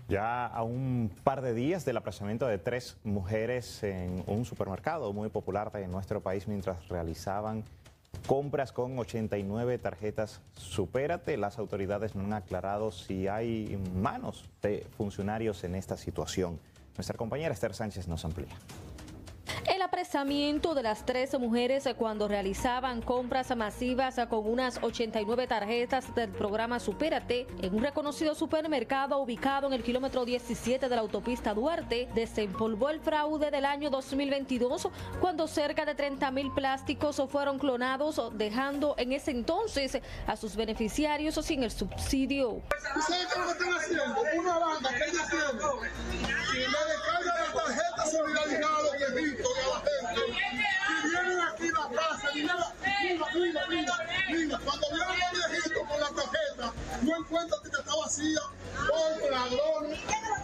Ya a un par de días del apresamiento de 3 mujeres en un supermercado muy popular de nuestro país mientras realizaban compras con 89 tarjetas Supérate, las autoridades no han aclarado si hay manos de funcionarios en esta situación. Nuestra compañera Esther Sánchez nos amplía. El apresamiento de las 3 mujeres cuando realizaban compras masivas con unas 89 tarjetas del programa Supérate en un reconocido supermercado ubicado en el kilómetro 17 de la autopista Duarte desempolvó el fraude del año 2022 cuando cerca de 30.000 plásticos fueron clonados, dejando en ese entonces a sus beneficiarios sin el subsidio. ¿Ustedes qué es lo que están haciendo? Una banda que ella tiene y le descarga la tarjeta solidaridad a los viejitos y a la gente. Y vienen aquí a la plaza y mira, cuando vienen los viejitos con la tarjeta, no encuentran que está vacía por ladrones.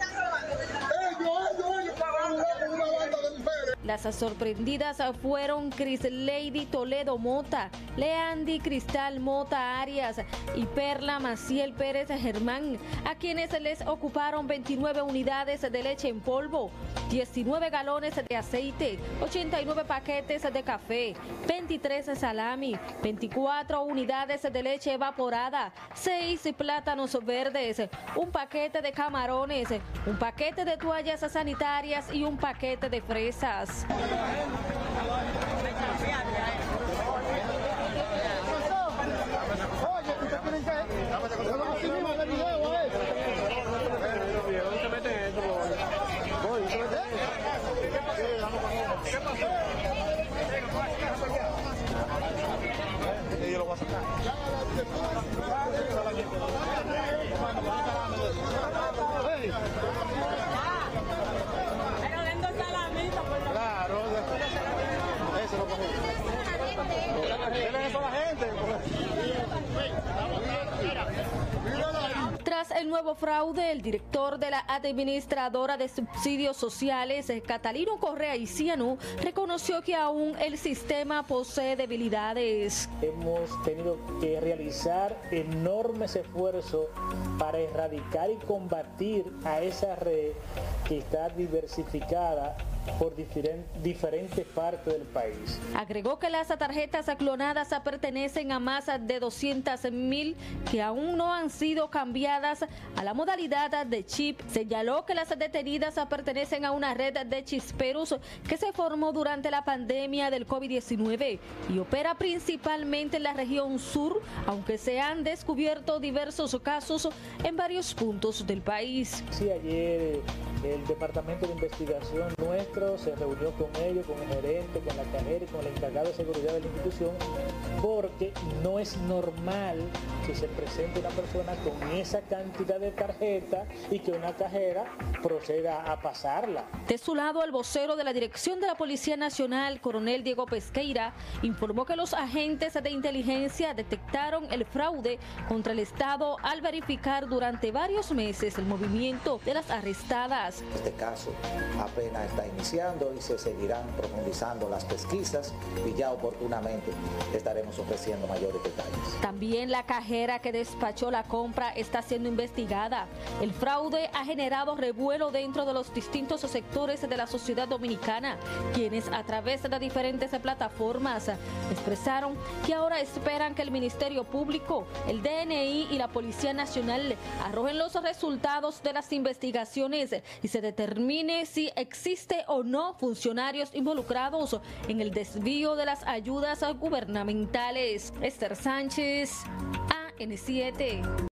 Ellos pagaron con una banda de mujeres. Las sorprendidas fueron Cris Lady Toledo Mota, Leandy Cristal Mota Arias y Perla Maciel Pérez Germán, a quienes les ocuparon 29 unidades de leche en polvo, 19 galones de aceite, 89 paquetes de café, 23 salami, 24 unidades de leche evaporada, 6 plátanos verdes, un paquete de camarones, un paquete de toallas sanitarias y un paquete de fresas. Tras el nuevo fraude, el director de la Administradora de Subsidios Sociales, Catalino Correa Iciano, reconoció que aún el sistema posee debilidades. Hemos tenido que realizar enormes esfuerzos para erradicar y combatir a esa red que está diversificada por diferentes partes del país. Agregó que las tarjetas clonadas pertenecen a más de 200.000 que aún no han sido cambiadas a la modalidad de chip. Señaló que las detenidas pertenecen a una red de chisperos que se formó durante la pandemia del COVID-19 y opera principalmente en la región sur, aunque se han descubierto diversos casos en varios puntos del país. Sí, ayer el Departamento de Investigación nuestro se reunió con ellos, con el gerente, con la cajera y con el encargado de seguridad de la institución, porque no es normal que se presente una persona con esa cantidad de tarjetas y que una cajera proceda a pasarla. De su lado, el vocero de la Dirección de la Policía Nacional, coronel Diego Pesqueira, informó que los agentes de inteligencia detectaron el fraude contra el Estado al verificar durante varios meses el movimiento de las arrestadas. Este caso apenas está iniciando y se seguirán profundizando las pesquisas y ya oportunamente estaremos ofreciendo mayores detalles. También la cajera que despachó la compra está siendo investigada. El fraude ha generado revuelo dentro de los distintos sectores de la sociedad dominicana, quienes a través de diferentes plataformas expresaron que ahora esperan que el Ministerio Público, el DNI y la Policía Nacional arrojen los resultados de las investigaciones y se determine si existe o no funcionarios involucrados en el desvío de las ayudas gubernamentales. Esther Sánchez, AN7.